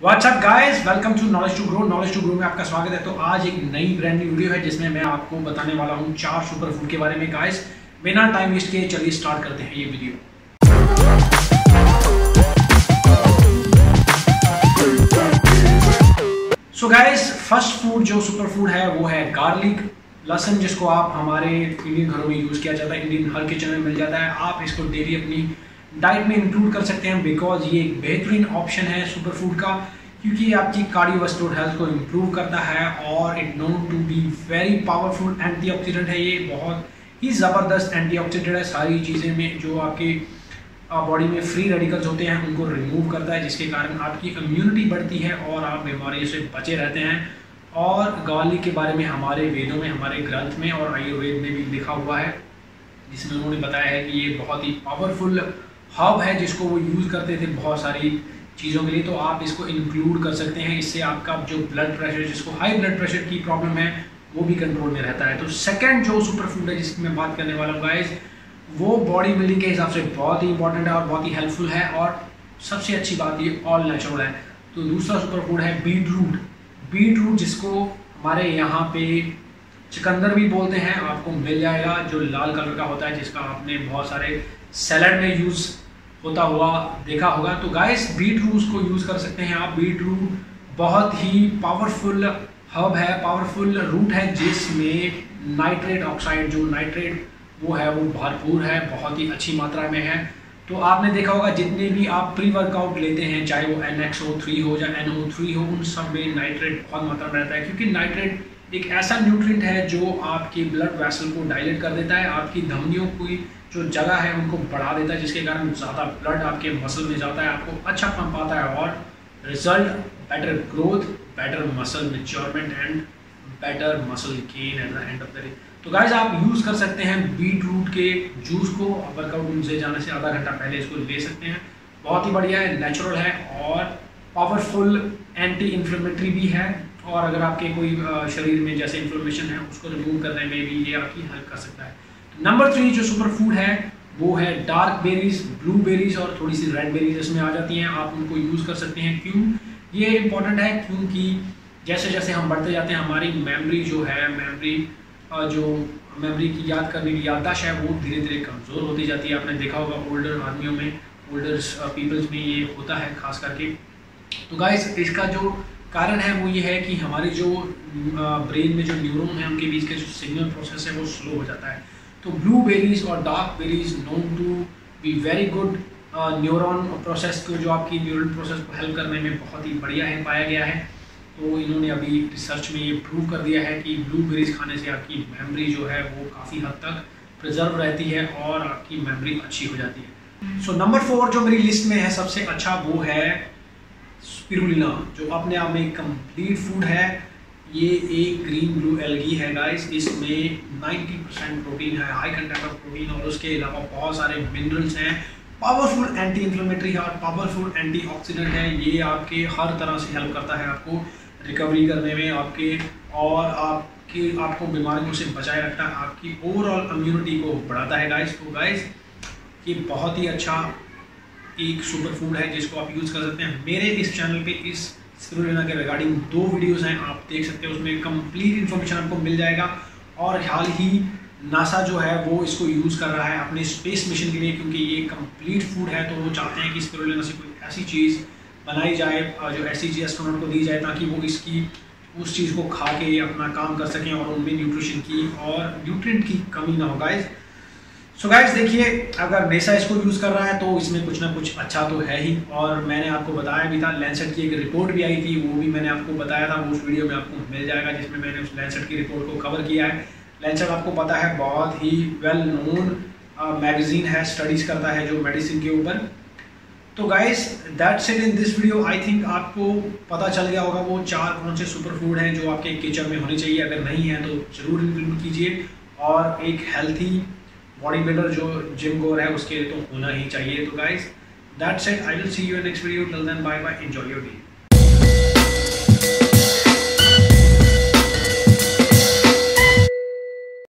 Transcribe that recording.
WhatsApp guys, welcome to knowledge to grow. Knowledge to grow में आपका स्वागत है। तो आज एक नई ब्रांड न्यू वीडियो है जिसमें मैं आपको बताने वाला हूं 4 सुपर फूड के बारे में। गाइस बिना टाइम वेस्ट किए चलिए स्टार्ट करते हैं ये video. So guys, first food जो सुपर फूड है वो है गार्लिक, लहसुन, जिसको आप हमारे इंडियन घरों में यूज किया जाता है, इंडियन हर किचन में मिल जाता है। आप इसको डेली अपनी डाइट में इंक्लूड कर सकते हैं बिकॉज ये एक बेहतरीन ऑप्शन है सुपर फूड का, क्योंकि ये आपकी कार्डियोवास्कुलर हेल्थ को इम्प्रूव करता है और it known to be very powerful antioxidant है। ये बहुत ही ज़बरदस्त एंटीऑक्सीडेंट है। सारी चीज़ें में जो आपके बॉडी में फ्री रेडिकल्स होते हैं उनको रिमूव करता है, जिसके कारण आपकी इम्यूनिटी बढ़ती है और आप बीमारियों से बचे रहते हैं। और गार्लिक के बारे में हमारे वेदों में, हमारे ग्रंथ में और आयुर्वेद में भी लिखा हुआ है, जिसमें उन्होंने बताया है कि ये बहुत ही पावरफुल हर्ब है जिसको वो यूज़ करते थे बहुत सारी चीज़ों के लिए। तो आप इसको इंक्लूड कर सकते हैं। इससे आपका जो ब्लड प्रेशर, जिसको हाई ब्लड प्रेशर की प्रॉब्लम है, वो भी कंट्रोल में रहता है। तो सेकंड जो सुपर फूड है जिसकी मैं बात करने वाला हूँ गाइस, वो बॉडी बिल्डिंग के हिसाब से बहुत ही इंपॉर्टेंट है और बहुत ही हेल्पफुल है और सबसे अच्छी बात ये ऑल नेचुरल है। तो दूसरा सुपर फूड है बीट रूट। बीट रूट, जिसको हमारे यहाँ पे चुकंदर भी बोलते हैं, आपको मिल जाएगा, जो लाल कलर का होता है, जिसका आपने बहुत सारे सैलड में यूज़ होता हुआ देखा होगा। तो गाइस बीट रूट को यूज़ कर सकते हैं आप। बीट रूट बहुत ही पावरफुल हर्ब है, पावरफुल रूट है, जिसमें नाइट्रेट ऑक्साइड, जो नाइट्रेट वो है, वो भरपूर है, बहुत ही अच्छी मात्रा में है। तो आपने देखा होगा जितने भी आप प्री वर्कआउट लेते हैं, चाहे वो NXO3 हो या NO3 हो, उन सब में नाइट्रेट बहुत मात्रा में रहता है, क्योंकि नाइट्रेट एक ऐसा न्यूट्रिएंट है जो आपकी ब्लड वेसल को डायलेट कर देता है, आपकी धमनियों की जो जगह है उनको बढ़ा देता है, जिसके कारण ज़्यादा ब्लड आपके मसल में जाता है, आपको अच्छा पंप आता है और result better growth, better muscle maturement and better muscle gain at the end of the day. तो गाइस आप यूज़ कर सकते हैं बीट रूट के जूस को। वर्कआउट से जाने से आधा घंटा पहले इसको ले सकते हैं। बहुत ही बढ़िया है, नेचुरल है और पावरफुल एंटी इन्फ्लेमेटरी भी है। और अगर आपके कोई शरीर में जैसे इन्फ्लेमेशन है उसको रिमूव करने में भी ये आपकी हेल्प कर सकता है। नंबर 3 जो सुपर फूड है वो है डार्क बेरीज, ब्लूबेरीज और थोड़ी सी रेड बेरीज इसमें आ जाती हैं। आप उनको यूज़ कर सकते हैं। क्यों ये इंपॉर्टेंट है? क्योंकि जैसे जैसे हम बढ़ते जाते हैं, हमारी मेमोरी जो है, मेमोरी की याद करने की याददाश्त है, वो धीरे धीरे कमज़ोर होती जाती है। आपने देखा होगा ओल्डर आदमियों में, ओल्डर पीपल्स में ये होता है खास करके। तो गाइस इसका जो कारण है वो ये है कि हमारे जो ब्रेन में जो न्यूरॉन है उनके बीच के जो सिग्नल प्रोसेस है वो स्लो हो जाता है। तो ब्लूबेरीज और dark berries known to be very good neuron process को, जो आपकी न्यूरल प्रोसेस को हेल्प करने में बहुत ही बढ़िया है, पाया गया है। तो इन्होंने अभी रिसर्च में ये प्रूव कर दिया है कि ब्लूबेरीज खाने से आपकी मेमोरी जो है वो काफ़ी हद तक प्रिजर्व रहती है और आपकी मेमोरी अच्छी हो जाती है। सो नंबर 4 जो मेरी लिस्ट में है सबसे अच्छा, वो है स्पिरुलिना, जो अपने आप में एक कंप्लीट फूड है। ये एक ग्रीन ब्लू एल्गी है गाइस। इसमें 90% प्रोटीन है, हाई कंटेंट ऑफ प्रोटीन, और उसके अलावा बहुत सारे मिनरल्स हैं। पावरफुल एंटी इन्फ्लेमेटरी है और पावरफुल एंटीऑक्सीडेंट है। ये आपके हर तरह से हेल्प करता है आपको रिकवरी करने में, आपको बीमारियों से बचाए रखता है, आपकी ओवरऑल इम्यूनिटी को बढ़ाता है गाइस। तो गाइस ये बहुत ही अच्छा एक सुपर फूड है जिसको आप यूज़ कर सकते हैं। मेरे इस चैनल पे इस स्पिरुलिना के रिगार्डिंग 2 वीडियोस हैं, आप देख सकते हैं, उसमें कंप्लीट इन्फॉर्मेशन आपको मिल जाएगा। और हाल ही नासा जो है वो इसको यूज़ कर रहा है अपने स्पेस मिशन के लिए, क्योंकि ये कंप्लीट फूड है। तो वो चाहते हैं कि स्पिरुलिना से कोई ऐसी चीज़ बनाई जाए जो SCG एस्ट्रोनॉट को दी जाए, ताकि वो इसकी उस चीज़ को खा के अपना काम कर सकें और उनमें न्यूट्रिशन की और न्यूट्रिएंट की कमी ना हो गाइस। सो गाइस देखिए, अगर नेसा इसको यूज़ कर रहा है तो इसमें कुछ ना कुछ अच्छा तो है ही। और मैंने आपको बताया भी था, लैंसेट की एक रिपोर्ट भी आई थी, वो भी मैंने आपको बताया था, वो उस वीडियो में आपको मिल जाएगा, जिसमें मैंने उस लैंसेट की रिपोर्ट को कवर किया है। लैंसेट आपको पता है बहुत ही वेल नोन मैगजीन है, स्टडीज़ करता है जो मेडिसिन के ऊपर। तो guys that's it in this video. I think आपको पता चल गया होगा वो 4 कौन से सुपर फूड हैं जो आपके किचन में होने चाहिए। अगर नहीं है तो ज़रूर इंक्लूड कीजिए। और एक हेल्थी बॉडी बिल्डर जो जिम गोर है उसके लिए तो होना ही चाहिए। तो guys that's it, I will see you in next video. Till then bye bye, enjoy your day.